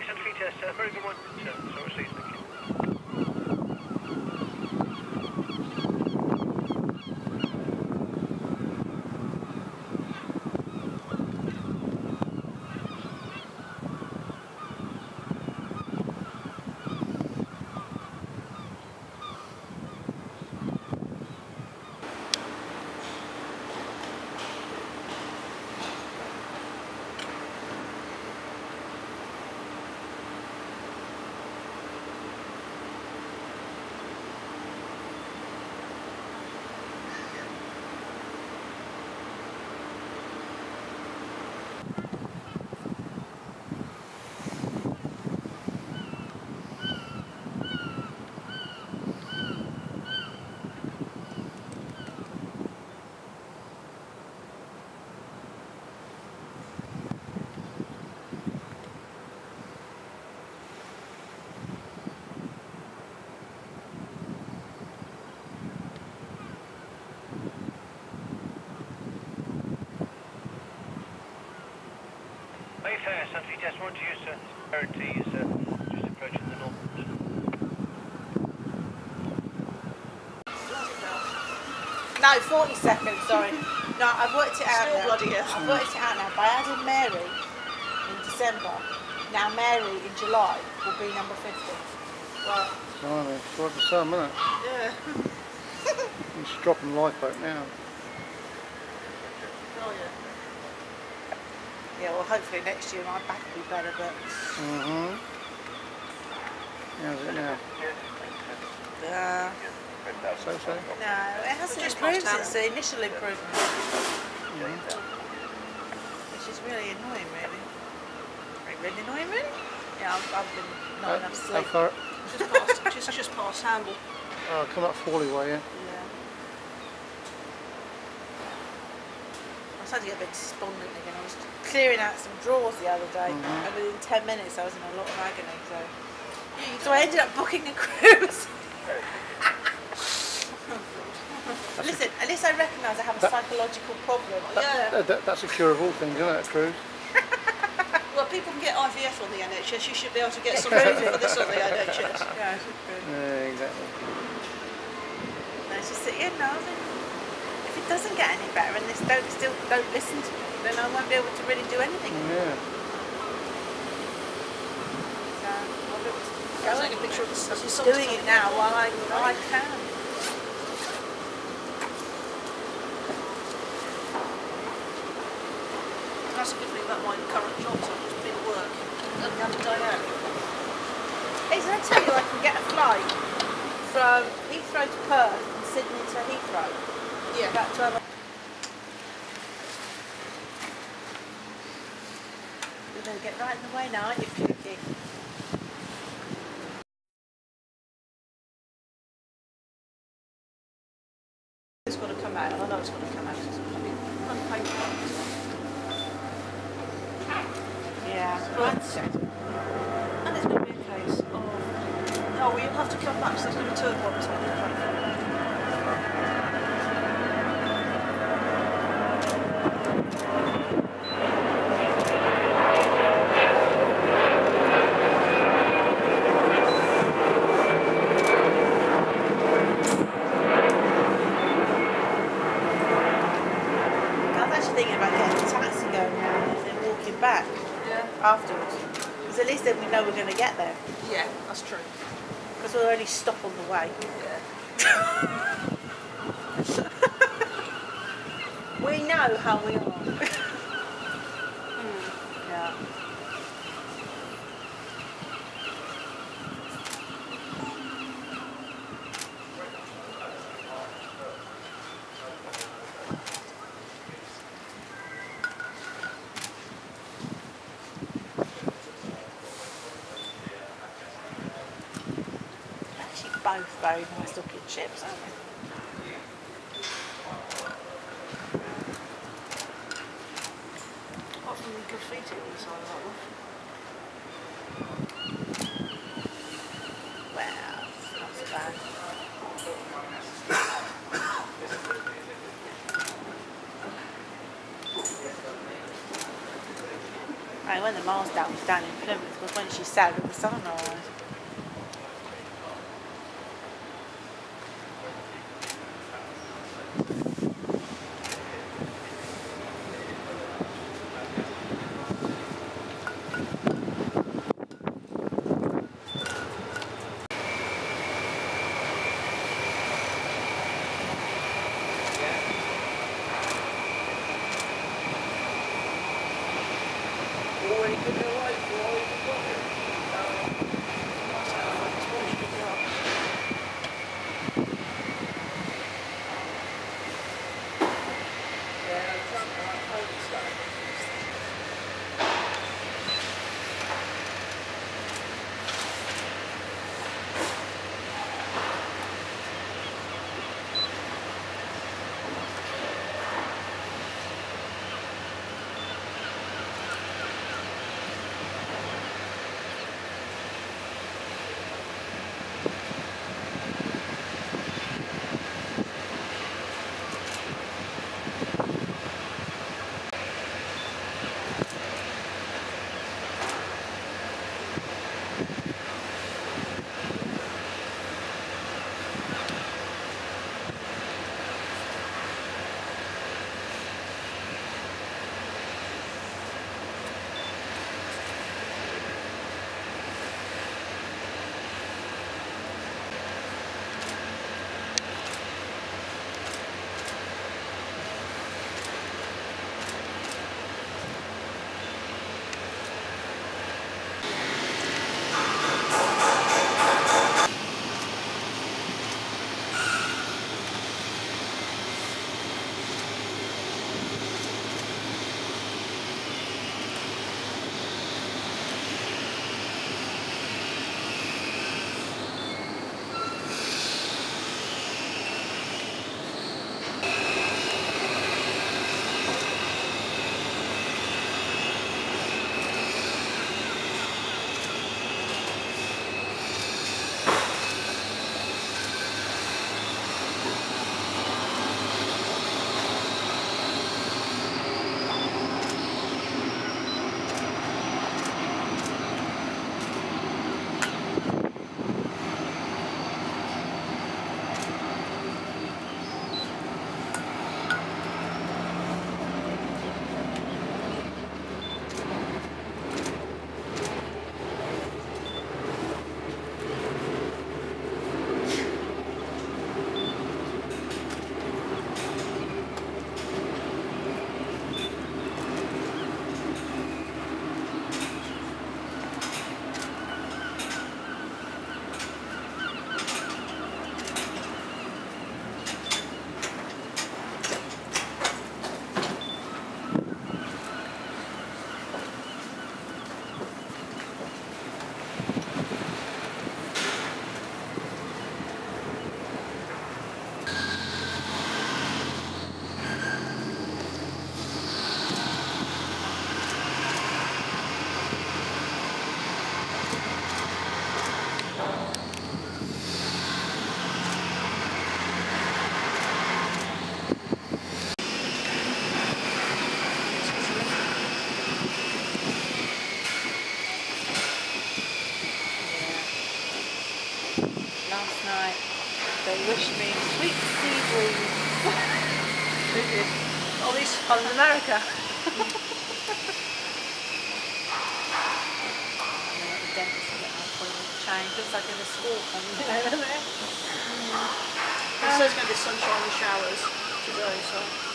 Thanks, entry test. Very good one. So received, thank you. Mayfair, Santry Test 1 to you, sir. Guarantee is just approaching the north. No, 40 seconds, sorry. No, I've worked it out now. Bloody hell. I've worked it out now. By adding Mary in December, now Mary in July will be number 50. Right. Blimey, it's quite the sum, isn't it? Yeah. He's dropping lifeboat now. Oh yeah. Yeah, well hopefully next year my back will be better, but... How's it now? So? No, it hasn't Just improved past since the initial improvement. Which is really annoying, really. Really annoying, really? Yeah, I've been not enough How sleep. far? Just past Hamble. Oh, come up Fawley way, yeah? Yeah. I was starting to get a bit despondent again. I was clearing out some drawers the other day, and within 10 minutes I was in a lot of agony. So I ended up booking a cruise. Listen, at least I recognise I have a psychological problem. That's a cure of all things, isn't it, a cruise? Well, people can get IVF on the NHS. You should be able to get some cruising for this on the NHS. Yeah, it's good. Yeah, exactly. No, it's just that, you know, if it doesn't get any better and they still don't listen to me, then I won't be able to really do anything. Yeah. So I'll be able to I'll take a picture of this. I'm doing it now while I can. That's a good thing about my current job, so I'm just been at work. I don't have a day out. Hey, did I tell you I can get a flight from Heathrow to Perth and Sydney to Heathrow? Yeah. About 12 hours. You're going to get right in the way now, aren't you, Pukey? It's got to come out. I know it's got to come out. It's unpainted. Yeah. Right. And there's going to be a case of... Oh, well, you'll have to come back, so there's going to be two appointments when you come back. Afterwards, because at least then we know we're going to get there. Yeah, that's true. Because we'll only stop on the way. Yeah. We know how we are. Yeah. Both very nice looking ships, aren't they? Apart from the graffiti on the side of that one. Well, not so bad. Right, when the Ijmuiden Amsterdam was down in Plymouth was when she sailed with the sunrise. They wished me sweet sea breeze. Who did? Oh, this Holland America. And then at the dentist to get my appointment changed. Looks like there's a school coming over there. It says it's going to be sunshine and showers today, so.